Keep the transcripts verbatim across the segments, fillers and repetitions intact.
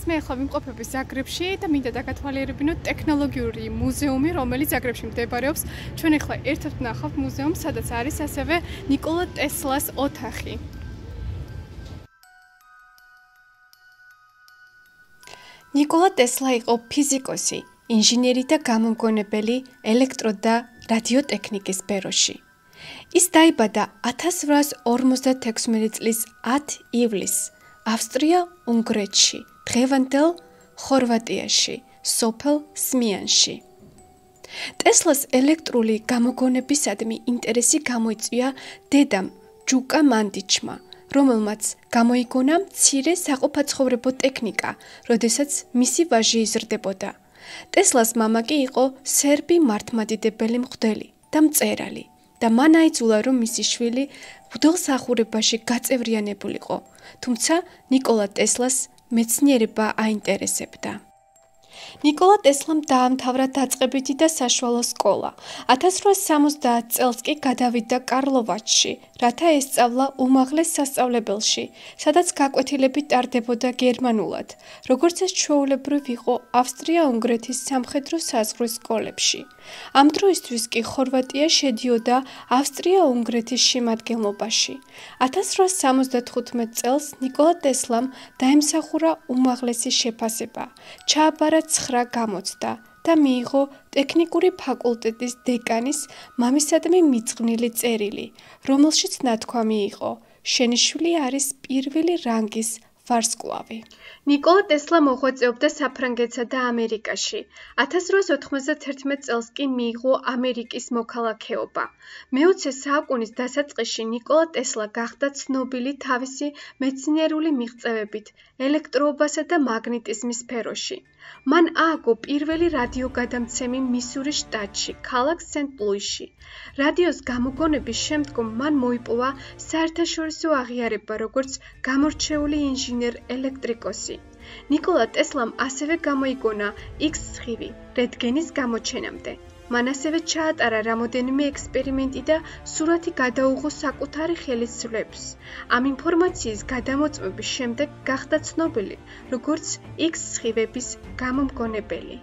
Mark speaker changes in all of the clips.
Speaker 1: მე ახლა ვიმყოფები ზაგრებში და მინდა დაგათვალიერებინოთ ტექნოლოგიური მუზეუმი, რომელიც ზაგრებში მდებარეობს. ჩვენ ახლა ერთად ვნახავთ მუზეუმს, სადაც არის ასევე ნიკოლა ტესლას ოთახი. ნიკოლა ტესლა იყო ფიზიკოსი, ინჟინერი და გამომგონებელი ელექტრო და რადიოტექნიკის სფეროში. ის დაიბადა ათას რვაას ორმოცდათექვსმეტი წლის ათ ივლისს ავსტრია-უნგრეთში, დღევანდელ ხორვატიაში, სოფელ სმიანში. ტესლას ელექტრული გამოგონებისადმი ინტერესი გამოიწვია დედამ ჯუკა მანდიჩმა, რომელმაც გამოიგონა მცირე საყოფაცხოვრებო ტექნიკა, როდესაც მისი ვაჟი იზრდებოდა. ტესლას მამა კი იყო სერბი მართლმადიდებელი მღვდელი და მწერალი და მან აიძულა, რომ მისი შვილი მღვდელმსახურებაში გაწევრიანებულიყო, თუმცა ნიკოლა ტესლას მეცნიერება აინტერესებდა. ნიკოლა ტესლამ დაამთავრა დაწყებითი და საშუალო სკოლა. ათას რვაას სამოცდაათ წელს კი გადავიდა კარლოვაჩში, რათა ესწავლა უმაღლეს სასწავლებელში, სადაც გაკვეთილები ტარდებოდა გერმანულად, როგორც ეს ჩვეულებრივ იყო ავსტრია-უნგრეთის სამხედრო საზღვრის სკოლებში. ამ დროისთვის კი ხორვატია შედიოდა ავსტრია-უნგრეთის შემადგენლობაში. ათას რვაას სამოცდათხუთმეტ წელს ნიკოლა ტესლამ დაემსახურა უმაღლესი შეფასება, ჩააბარა ცხრა გამოცდა და მიიღო ტექნიკური ფაკულტეტის დეკანის მამისადმი მიძღვნილი წერილი, რომელშიც ნათქვამი იყო: შენი შვილი არის პირველი რანგის ვარსკვლავი. ნიკოლა ტესლა მოღვაწეობდა საფრანგეთსა და ამერიკაში. ათას რვაას ოთხმოცდათერთმეტ წელს კი მიიღო ამერიკის მოქალაქეობა. მეოცე საუკუნის დასაწყისში ნიკოლა ტესლა გახდა ცნობილი თავისი მეცნიერული მიღწევებით ელექტროობასა და მაგნეტიზმის სფეროში. მან ააგო პირველი რადიოგადამცემი მისურის შტატში, ქალაქ სენტ-ლუისში. რადიოს გამოგონების შემდგომ მან მოიპოვა საერთაშორისო აღიარება როგორც გამორჩეული ინჟინერ-ელექტრიკოსი. ნიკოლა ტესლამ ასევე გამოიგონა იქს სხივი რენტგენის გამოჩენამდე. მან ასევე ჩაატარა რამოდენიმე ექსპერიმენტი და სურათი გადაუღო საკუთარი ხელისუფლების. ამ ინფორმაციის გადამოწმების შემდეგ გახდა ცნობილი როგორც იქს სხივების გამომგონებელი.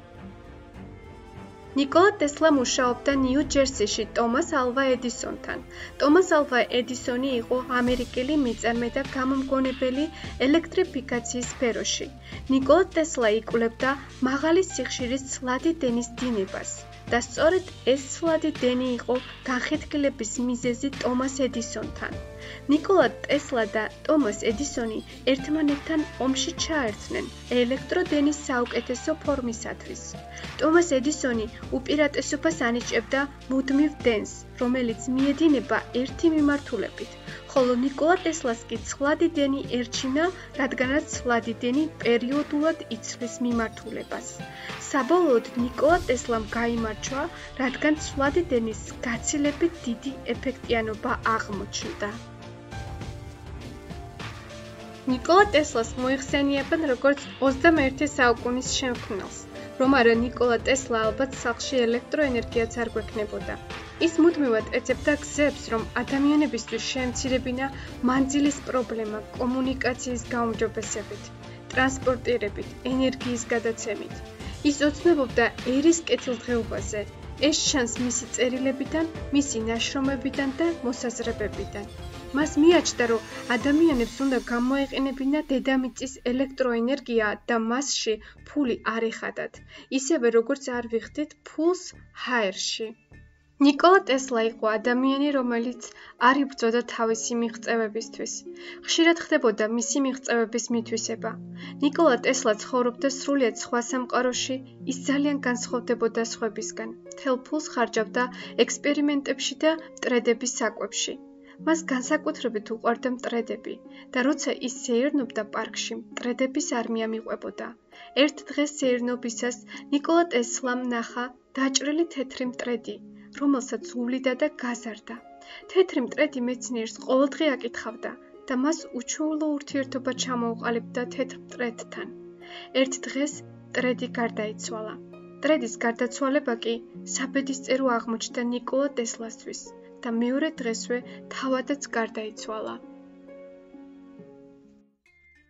Speaker 1: ნიკოლა ტესლა მუშაობდა ნიუ-ჯერსიში ტომას ალვა ედისონთან. ტომას ალვა ედისონი იყო ამერიკელი მეწარმე და გამომგონებელი ელექტრიფიკაციის სფეროში. ნიკოლა ტესლა იკვლევდა მაღალი სიხშირის ცლადი დენის დინებას. და სწორედ ეს ცლადი დენი იყო განხეთქილების მიზეზი ტომას ედისონთან. ნიკოლა ტესლა და ტომას ედისონი ერთმანეთთან ომში ჩაერთნენ ელექტროდენის საუკეთესო ფორმისათვის. ტომას ედისონი უპირატესობას ანიჭებდა მუდმივ დენს, რომელიც მიედინება ერთი მიმართულებით, ხოლო ნიკოლა ტესლას კი ცვლადი დენი ერჩინა, რადგანაც ცვლადი დენი პერიოდულად იცვლის მიმართულებას. საბოლოოდ ნიკოლა ტესლამ გაიმარჯვა, რადგან ცვლადი დენის გაცილებით დიდი ეფექტიანობა აღმოჩნდა. ნიკოლა ტესლას მოიხსენიებენ როგორც ოცდამეერთე საუკუნის შემქმნელს, რომ არა ნიკოლა ტესლა ალბათ სახლში ელექტროენერგიაც არ გვექნებოდა. ის მუდმივად ეძებდა გზებს, რომ ადამიანებისთვის შეემცირებინა მანძილის პრობლემა კომუნიკაციის გაუმჯობესებით, ტრანსპორტირებით, ენერგიის გადაცემით. ის ოცნებობდა ერის კეთილდღეობაზე. ეს ჩანს მისი წერილებიდან, მისი ნაშრომებიდან და მოსაზრებებიდან. მას მიაჩნდა, რომ ადამიანებს უნდა გამოეყენებინა დედამიწის ელექტროენერგია და მასში ფული არ ეხადათ, ისევე როგორც არ ვიხდით ფულს ჰაერში. ნიკოლა ტესლა იყო ადამიანი, რომელიც არ იბრძოდა თავისი მიღწევებისთვის. ხშირად ხდებოდა მისი მიღწევების მითვისება. ნიკოლა ტესლა ცხოვრობდა სრულიად სხვა სამყაროში, ის ძალიან განსხვავდებოდა სხვებისგან. მთელ ფულს ხარჯავდა ექსპერიმენტებში და მტრედების საკვებში. მას განსაკუთრებით უყვარდა მტრედები და როცა ის სეირნობდა პარკში, მტრედების არმია მიყვებოდა. ერთ დღეს სეირნობისას ნიკოლა ტესლამ ნახა დაჭრილი თეთრი მტრედი, რომელსაც უვლიდა და გაზარდა. თეთრი მტრედი მეცნიერს ყოველდღე აკითხავდა და მას უჩვეულო ურთიერთობა ჩამოუყალიბდა თეთრ მტრედთან. ერთ დღეს მტრედი გარდაიცვალა. მტრედის გარდაცვალება კი საბედისწერო აღმოჩნდა ნიკოლა ტესლასთვის და მეორე დღესვე თავადაც გარდაიცვალა.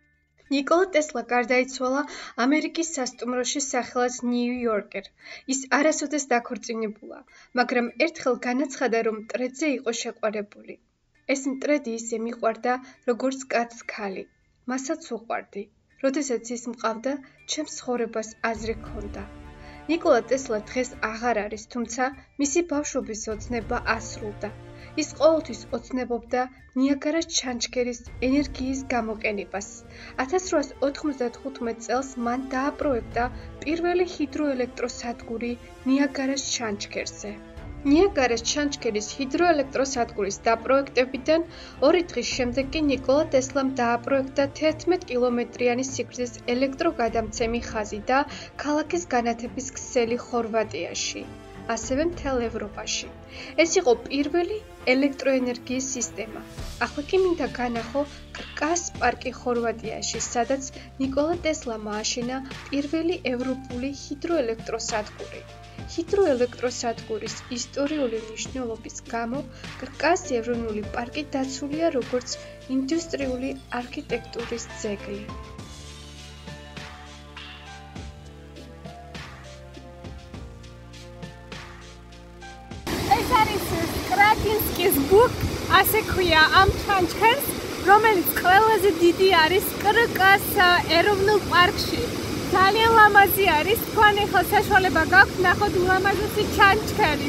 Speaker 1: ნიკოლა ტესლა გარდაიცვალა ამერიკის სასტუმროში სახელად ნიუ-იორკერ. ის არასოდეს დაქორწინებულა, მაგრამ ერთხელ განაცხადა, რომ მტრედზე იყო შეყვარებული. ეს მტრედი ისე მიყვარდა, როგორც კაცს ქალი. მასაც უყვარდი. როდესაც ის მყავდა, ჩემს ცხოვრებას აზრი ჰქონდა. ნიკოლა ტესლა დღეს აღარ არის, თუმცა მისი ბავშვობის ოცნება ასრულდა. ის ყოველთვის ოცნებობდა ნიაგარას ჩანჩქერის ენერგიის გამოყენებას. ათას რვაას ოთხმოცდათხუთმეტ წელს მან დააპროექტა პირველი ჰიდროელექტროსადგური ნიაგარას ჩანჩქერზე. ნიაგარას ჩანჩქერის ჰიდროელექტროსადგურის დაპროექტებიდან ორი დღის შემდეგ კი ნიკოლა ტესლამ დააპროექტა თერთმეტ კილომეტრიანი სიგრძის ელექტროგადამცემი ხაზი და ქალაქის განათების ქსელი ხორვატიაში, ასევე მთელ ევროპაში. ეს იყო პირველი ელექტროენერგიის სისტემა. ახლა კი მინდა განახო კრკას პარკი ხორვატიაში, სადაც ნიკოლა ტესლამ ააშენა პირველი ევროპული ჰიდროელექტროსადგური. ჰიდროელექტროსადგურის ისტორიული მნიშვნელობის გამო კრკას ეროვნული პარკი დაცულია როგორც ინდუსტრიული არქიტექტურის ძეგლი.
Speaker 2: ეს არის კრაკინსკის ბუკ, ასე ქვია ამ ჩანჩქერს, რომელიც ყველაზე დიდი არის კრკას ეროვნულ პარკში. ძალიან ლამაზი არის, თქვენ ახლა საშუალება გაქვთ ნახოთ ულამაზესი ჩანჩქერი.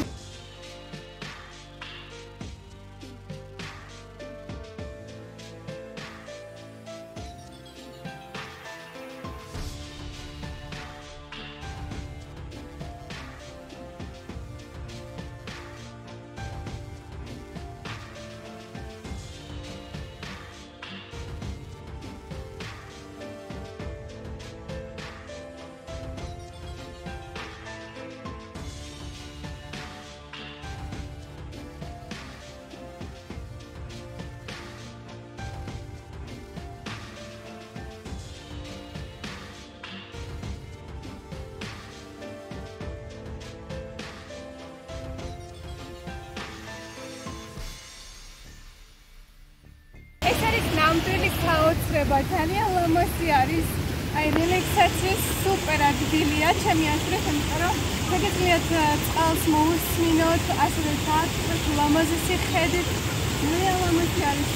Speaker 2: ნამდვილი საოცრება, ძალიან ლამაზი არის. აი რელექსაციის სუპერ ადგილია, ჩემი აზრით, იმიტომ რომ შეგიძლიათ წყალს მოусმინოთ, ასევე დააწყოთ ლამაზი ხედით. ძალიან ლამაზი არის.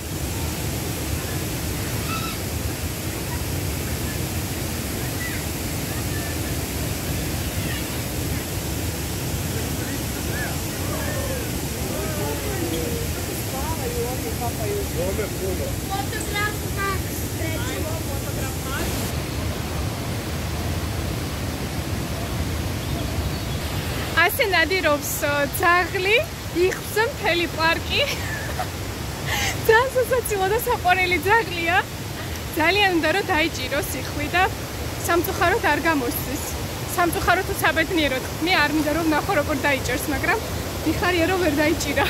Speaker 2: ასე ნადირობს ძაღლი, იხსნა მთელი პარკი. ძალიან სასაცილო და საყვარელი ძაღლია. ძალიან უნდა რომ დაიჭიროს იხვი და სამწუხაროდ არ გამოსცეს. სამწუხაროდ თუ საბედნიეროდ მე არ მინდა რომ ნახო როგორ დაიჭერს, მაგრამ მიხარია რომ ვერ დაიჭირა.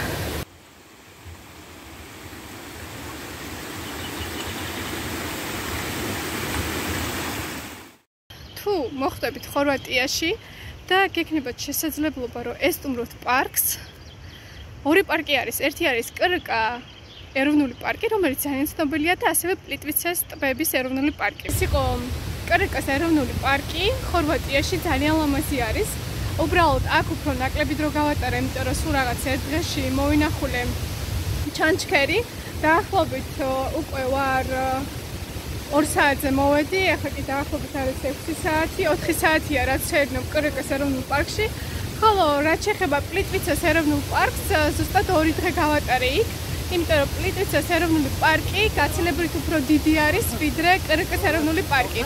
Speaker 2: თუ მოხვდებით ხორვატიაში და გექნებათ შესაძლებლობა რომ ესტუმროთ პარკს. ორი პარკი არის, ერთი არის კრკა ეროვნული პარკი, რომელიც ძალიან ცნობილია და ასევე პლიტვიცას ტბების ეროვნული პარკი. ეს იყო კრკას ეროვნული პარკი, ხორვატიაში ძალიან ლამაზი არის. უბრალოდ აქ უფრო ნაკლები დრო გავატარე, იმიტომ რომ სულ რაღაც ერთ დღეში მოვინახულე ჩანჩქერი. დაახლოებით უკვე ვარ ორ საათზე მოვედი, ახლა კი დაახლოებით არის ექვსი საათი, ოთხი საათია რაც შევდნობ კრკას ეროვნულ პარკში. ხოლო რაც შეეხება პლიტვიცას ეროვნულ პარკს, ზუსტად ორი დღე გავატარე იქ, იმიტომ რომ პლიტვიცას ეროვნული პარკი გაცილებით უფრო დიდი არის, ვიდრე კრკას ეროვნული პარკი.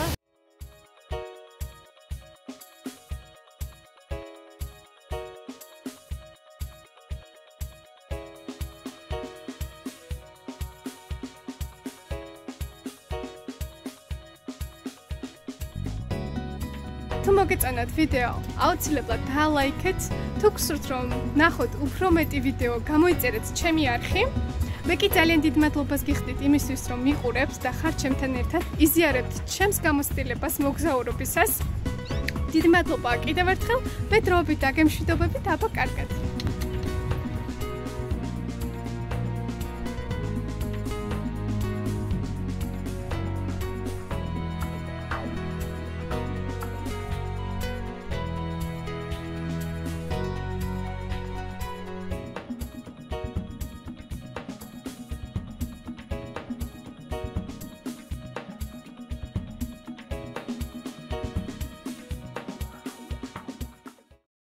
Speaker 2: თუ მოგეწონათ ვიდეო, აუცილებლად დალაიქეთ. თუ გსურთ რომ ნახოთ უფრო მეტი ვიდეო, გამოიწერეთ ჩემი არხი. მე კი ძალიან დიდ მადლობას გიხდით იმისთვის, რომ მიყურებთ და ხართ ჩემთან ერთად, იზიარებთ ჩემს გამოცდილებას მოგზაურობისას. დიდი მადლობა კიდევ ერთხელ, მე დროებით დაგემშვიდობებით, აბა კარგად.